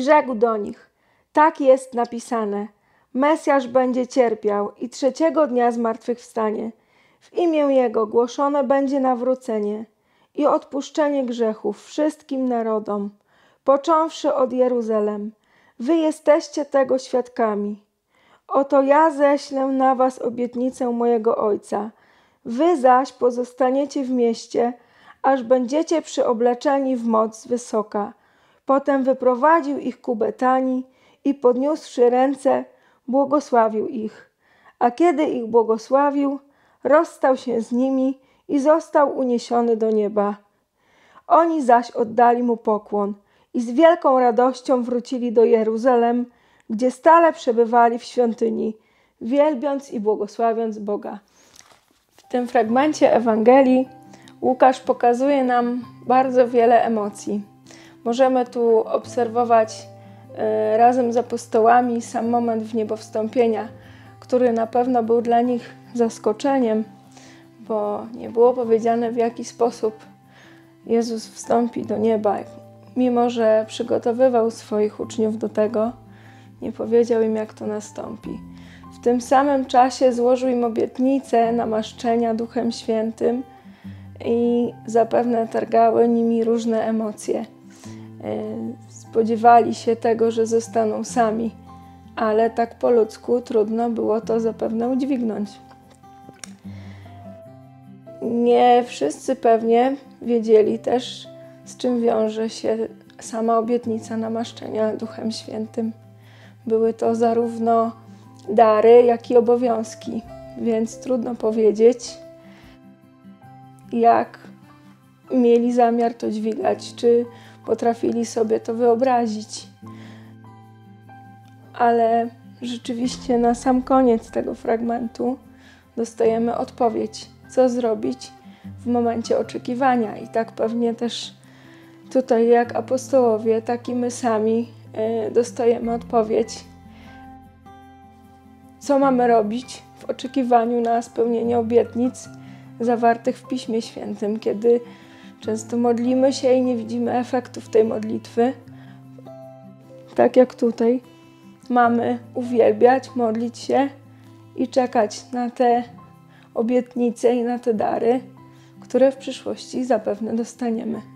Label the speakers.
Speaker 1: rzekł do nich: tak jest napisane, Mesjasz będzie cierpiał i trzeciego dnia zmartwychwstanie. W imię Jego głoszone będzie nawrócenie i odpuszczenie grzechów wszystkim narodom, począwszy od Jeruzalem. Wy jesteście tego świadkami. Oto ja ześlę na was obietnicę mojego Ojca. Wy zaś pozostaniecie w mieście, aż będziecie przyobleczeni w moc z wysoka. Potem wyprowadził ich ku Betanii i podniósłszy ręce, błogosławił ich. A kiedy ich błogosławił, rozstał się z nimi i został uniesiony do nieba. Oni zaś oddali mu pokłon i z wielką radością wrócili do Jeruzalem, gdzie stale przebywali w świątyni, wielbiąc i błogosławiąc Boga. W tym fragmencie Ewangelii Łukasz pokazuje nam bardzo wiele emocji. Możemy tu obserwować razem z apostołami sam moment wniebowstąpienia, który na pewno był dla nich zaskoczeniem, bo nie było powiedziane, w jaki sposób Jezus wstąpi do nieba. Mimo że przygotowywał swoich uczniów do tego, nie powiedział im, jak to nastąpi. W tym samym czasie złożył im obietnicę namaszczenia Duchem Świętym i zapewne targały nimi różne emocje. Spodziewali się tego, że zostaną sami, ale tak po ludzku trudno było to zapewne udźwignąć. Nie wszyscy pewnie wiedzieli też, z czym wiąże się sama obietnica namaszczenia Duchem Świętym. Były to zarówno dary, jak i obowiązki, więc trudno powiedzieć, jak mieli zamiar to dźwigać, czy potrafili sobie to wyobrazić. Ale rzeczywiście na sam koniec tego fragmentu dostajemy odpowiedź, co zrobić w momencie oczekiwania. I tak pewnie też tutaj jak apostołowie, tak i my sami dostajemy odpowiedź, co mamy robić w oczekiwaniu na spełnienie obietnic zawartych w Piśmie Świętym, kiedy często modlimy się i nie widzimy efektów tej modlitwy. Tak jak tutaj mamy uwielbiać, modlić się i czekać na te obietnice i na te dary, które w przyszłości zapewne dostaniemy.